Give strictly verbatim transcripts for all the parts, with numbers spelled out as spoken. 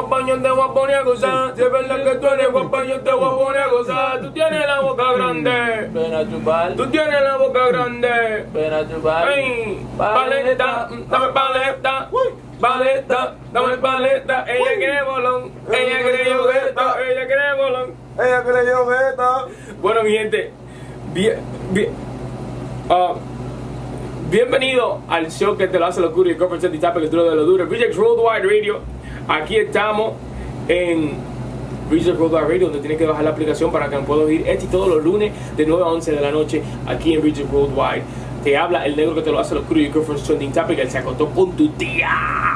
guapa, yo te voy a poner a gozar. Si es verdad que tú eres guapa, yo te voy a poner a gozar. Tú tienes la boca grande. Ven a chupar. Tú tienes la boca grande. Ven a chupar. Ay, paleta, dame paleta. Paleta, dame paleta. Ella quiere bolón. Ella quiere yogueta. Ella quiere bolón. Ella quiere yogueta. Bueno, mi gente, bien, bien, uh, bienvenido al show que te lo hace locura y el conference de que tú lo de lo duro. Rejects Worldwide Radio. Aquí estamos en Rejects Worldwide Radio, donde tienes que bajar la aplicación para que me puedas oír este y todos los lunes de nueve a once de la noche aquí en Rejects Worldwide. Te habla el negro que te lo hace locura y el conference trending topic. Él se acostó con tu tía.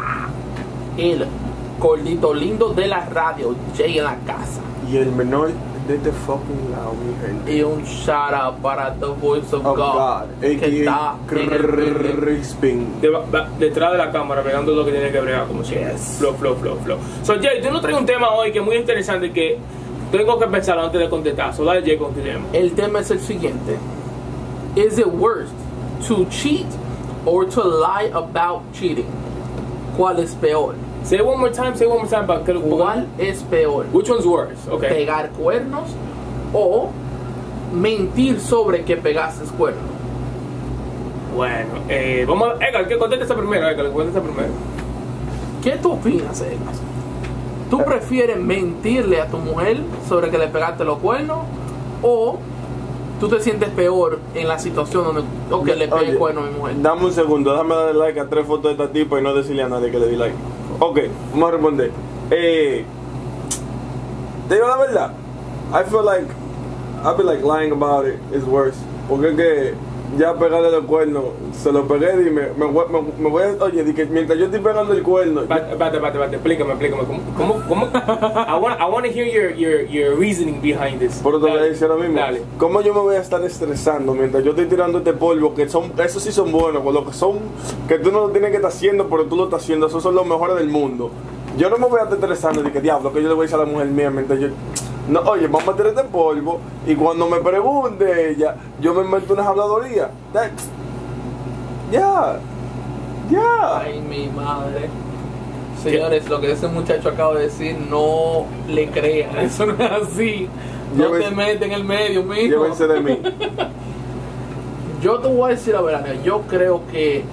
El gordito lindo de la radio, Jay en la casa. Y el menor de The Fucking Loud, mi gente. Y un shout out para The Voice of, Oh God, God, que está en el building. Crispin. De, va, detrás de la cámara, pegando lo que tiene que bregar, como siempre. Yes. Flow, flow, flow, flow. So, Jay, tú nos traes un tema hoy que es muy interesante que tengo que pensarlo antes de contestar. So, dale, Jay, con tu tema. El tema es el siguiente. Is it worse to cheat or to lie about cheating? ¿Cuál es peor? Say it one more time, say it one more time. Para que, ¿Cuál es peor? Which one's worse? Okay. ¿Pegar cuernos o mentir sobre que pegaste cuernos? Bueno, eh, vamos a... Edgar, que contesta primero, Edgar, que contesta primero. ¿Qué tú opinas, Edgar? ¿Tú prefieres mentirle a tu mujer sobre que le pegaste los cuernos o tú te sientes peor en la situación donde ok, le pegué Oye, cuernos a mi mujer? Dame un segundo, déjame darle like a tres fotos de esta tipa y no decirle a nadie que le di like. Ok, vamos a responder. Eh, te digo la verdad. I feel like I feel like lying about it is worse. Porque es que ya pegarle los cuernos, se lo pegué y me, me, voy- me, me voy a. Oye, di que mientras yo estoy pegando el cuerno. Espérate, espérate, espérate, explícame, explícame. ¿Cómo? cómo, cómo? I want, I want to hear your, your, your reasoning behind this. Por eso te voy a Dale, decir ahora mismo. Dale. ¿Cómo yo me voy a estar estresando mientras yo estoy tirando este polvo? Que son, esos sí son buenos, con lo que son, que tú no lo tienes que estar haciendo, pero tú lo estás haciendo. Esos son los mejores del mundo. Yo no me voy a estar estresando de que diablo, que yo le voy a decir a la mujer mía mientras yo. No, oye, vamos a tirar este polvo y cuando me pregunte ella, yo me invento unas habladorías. That's. Ya. Ya. Ay, mi madre. Señores, lo que ese muchacho acaba de decir, no le crean. Eso no es así. No Llévense- te metes en el medio, mijo. Llévense de mí. Yo te voy a decir la verdad. Yo creo que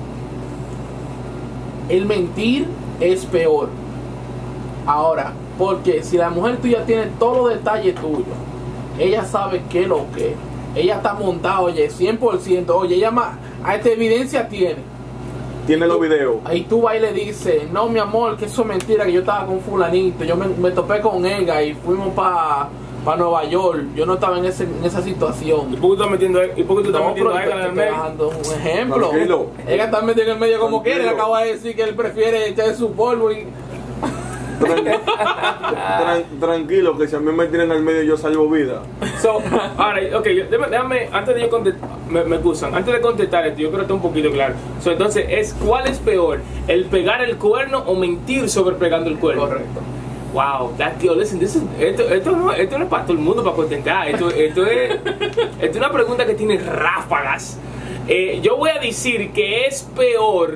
el mentir es peor. Ahora, porque si la mujer tuya tiene todos los detalles tuyos, ella sabe qué es lo que es. Ella está montada, oye, cien por ciento. Oye, ella más, a esta evidencia tiene. Tiene los videos. Ahí tú vas y le dices, no mi amor, que eso es mentira, que yo estaba con fulanito, yo me, me topé con ella y fuimos para pa Nueva York, yo no estaba en, ese, en esa situación. ¿Y por qué tú estás metiendo, y por qué tú estás No, metiendo pero a te, Edgar en te el estoy medio? dando un ejemplo. Tranquilo. Ella está metida en el medio como Tranquilo. quiere, le acaba de decir que él prefiere echar su polvo y... Tran- tran- tranquilo, que si a mí me tiran al medio yo salvo vida. So, ahora, ok, yo- déjame, déjame, antes de yo contestar, me, me excusan, antes de contestar esto, yo creo que está un poquito claro. So, entonces, es ¿cuál es peor? ¿El pegar el cuerno o mentir sobre pegando el cuerno? Correcto. Wow, that, tío, listen, this is- esto, esto, no, esto no es para todo el mundo para contestar. Esto, esto, es, esto es una pregunta que tiene ráfagas. Eh, yo voy a decir que es peor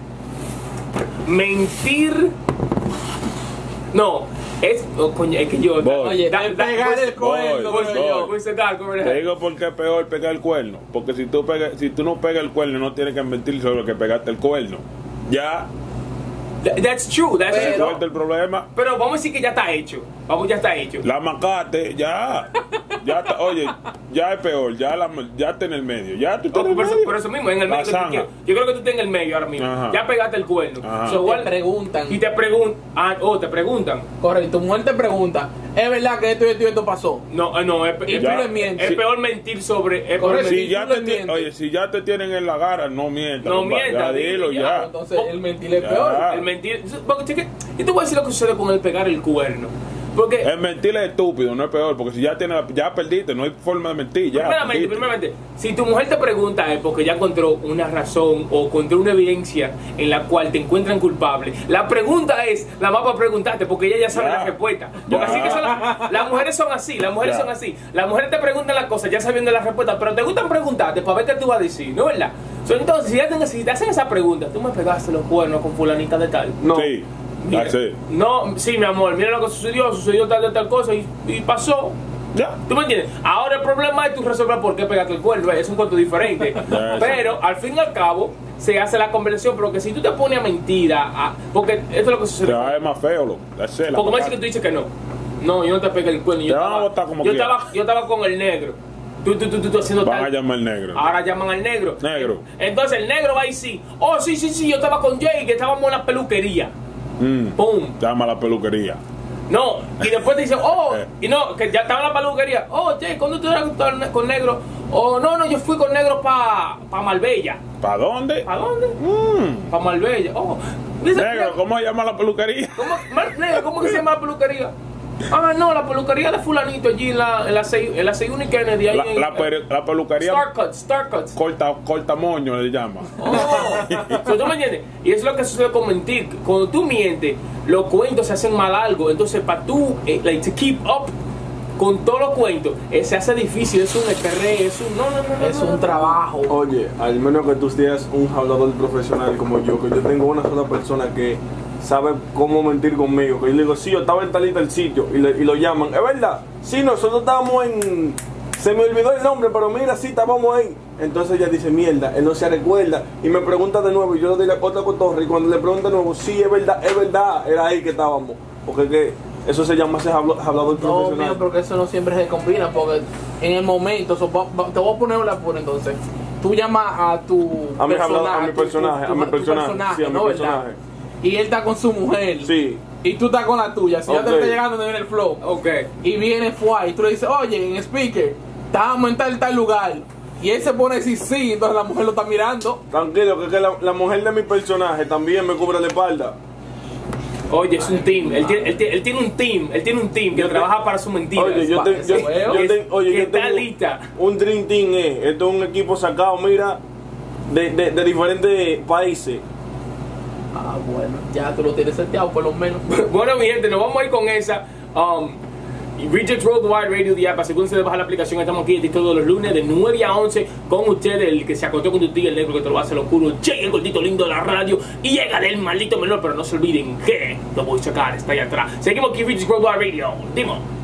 mentir. No, es. Oh, coño, es que yo. Voy. Oye, Da- da- pegar pues- el cuerno, voy, pero voy. yo... Pues, Edgar, go right Te ahead. digo por qué es peor pegar el cuerno. Porque si tú, pegas, si tú no pegas el cuerno, no tienes que mentir sobre que pegaste el cuerno. Ya, Th- That's true, that's se true. suelta el problema. Pero vamos a decir que ya está hecho. Vamos, ya está hecho. La macate, ya. Ya está, oye, ya es peor. Ya, la, ya está en el medio. Ya tú estás Oh, en el por, eso, medio. por eso mismo, en el La medio. que tú zanja. quieres. Yo creo que tú estás en el medio ahora mismo. Ajá. Ya pegaste el cuerno. Ajá. So, Te igual- preguntan. Y te preguntan. Ah, oh, te preguntan. Correcto, tu mujer te pregunta, ¿es verdad que esto y esto y esto pasó? No, eh, no, es, Y es- tú Ya. le mientes. es peor mentir sobre. Es peor Correcto. mentir. Si ya tú le te, ti- mientes. oye, si ya te tienen en la gara, no mientas. No compadre. mientas, Ya dilo, dile, ya. Entonces el mentir es Ya. peor. El mentir. Porque, cheque, yo te voy a decir lo que sucede con el pegar el cuerno. Porque. Es mentir es estúpido, no es peor. Porque si ya tienes, ya perdiste, no hay forma de mentir. Ya, Primeramente, perdiste. primeramente, si tu mujer te pregunta es porque ya encontró una razón o encontró una evidencia en la cual te encuentran culpable, la pregunta es la más para preguntarte porque ella ya sabe Ya. la respuesta. Porque Ya. así que son las, las mujeres son así, las mujeres Ya. son así. Las mujeres te preguntan las cosas ya sabiendo la respuesta, pero te gustan preguntarte para ver qué tú vas a decir, ¿no es verdad? So, entonces, si, ya te, si te hacen esa pregunta, tú me pegaste los cuernos con fulanita de tal. No. Sí. Mira, Así. no, sí, mi amor, mira lo que sucedió, sucedió tal, tal, tal cosa y, y pasó. Ya. ¿Tú me entiendes? Ahora el problema es tú resolver por qué pegaste el cuerno, es un cuento diferente. Pero al fin y al cabo se hace la conversación, pero que si tú te pones a mentir, a, a- porque esto es lo que sucede. Ya es más feo, loco. That's it, la Porque me dice verdad. que tú dices que no. No, yo no te pegué el cuerno. Yo Te van a estaba, botar como yo, quiera. estaba, yo estaba con el negro. Tú, tú, tú, tú, tú haciendo Van a tal. llamar al negro. Ahora llaman al negro. Negro. Entonces el negro va y sí. Oh, sí, sí, sí, yo estaba con Jay, que estábamos en la peluquería. Mm. Pum. Llama a la peluquería. No, y después te dicen, oh, Eh. y no, que ya estaba en la peluquería. Oh, Jay, ¿cuándo tú eras con, con negro? Oh, no, no, yo fui con negro para pa Marbella. ¿Para dónde? ¿Para dónde? Mm. Para Marbella. Oh, dice, Negro, ¿cómo se llama la peluquería? ¿Cómo, Mar- negro, ¿cómo que se llama la peluquería? Ah, no, la peluquería de fulanito allí en la, en la, seis- en la Seyuni y Kennedy. Ahí La, en, la, peri- la peluquería Star Cuts, Star Cuts. corta, corta moño le llama. Oh, so, ¿tú me entiendes? Y eso es lo que sucede con mentir. Cuando tú mientes, los cuentos se hacen mal algo. Entonces, para tú, eh, like, to keep up con todos los cuentos, eh, se hace difícil. Es un estrés, es un. No, no, no. no, Es no, no. un trabajo. Oye, al menos que tú seas un hablador profesional como yo, que yo tengo una sola persona que sabe cómo mentir conmigo, que yo le digo, sí, yo estaba en tal y tal sitio, y, le- y lo llaman, es verdad, sí, nosotros estábamos en, se me olvidó el nombre, pero mira, sí, estábamos ahí. Entonces ella dice, mierda, él no se recuerda, y me pregunta de nuevo, y yo le doy la otra cotorra, y cuando le pregunto de nuevo, sí, es verdad, es verdad, era ahí que estábamos, porque que eso se llama ser hablo- hablador No, profesional. mío, porque eso no siempre se combina, porque en el momento, so, va- va- te voy a poner un apuro entonces. Tú llamas a tu A mi hablador- a mi tu- tu- personaje, tu- a mi tu personaje, sí, a mi ¿no, verdad? personaje. Y él está con su mujer. Sí. Y tú estás con la tuya. Si ya te Ok. está llegando, donde viene el flow. Ok. Y viene Fuay. Y tú le dices, oye, en speaker, estábamos en tal, tal lugar. Y él se pone a decir sí, entonces la mujer lo está mirando. Tranquilo, que, que la, la mujer de mi personaje también me cubre la espalda. Oye, es un team. Él tiene, él, tiene, él tiene un team. Él tiene un team que Yo te- trabaja para su mentira. Oye, yo, te, yo, Ese yo huevo. te- oye, Que yo está tengo lista. un Dream Team, eh. Esto es un equipo sacado, mira, de, de, de diferentes países. Ah, bueno, ya tú lo tienes seteado por lo menos. Bueno, mi gente, nos vamos a ir con esa. Um, Reject Worldwide Radio, the app. Asegúrense de bajar la aplicación. Estamos aquí todos los lunes de nueve a once con ustedes. El que se acostó con tu tío, el negro que te lo hace lo oscuro. Jay, el gordito lindo de la radio. Y llega el maldito menor. Pero no se olviden que lo voy a sacar. Está allá atrás. Seguimos aquí, Reject Worldwide Radio. Dimo.